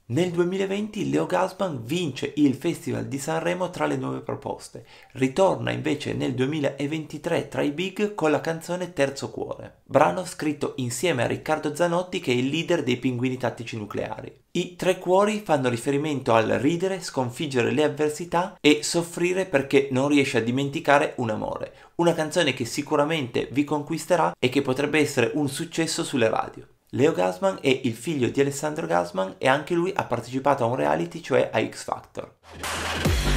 Nel 2020 Leo Gassman vince il Festival di Sanremo tra le nuove proposte, ritorna invece nel 2023 tra i big con la canzone Terzo Cuore, brano scritto insieme a Riccardo Zanotti che è il leader dei Pinguini Tattici Nucleari. I tre cuori fanno riferimento al ridere, sconfiggere le avversità e soffrire perché non riesce a dimenticare un amore, una canzone che sicuramente vi conquisterà e che potrebbe essere un successo sulle radio. Leo Gassman è il figlio di Alessandro Gassman e anche lui ha partecipato a un reality, cioè a X Factor.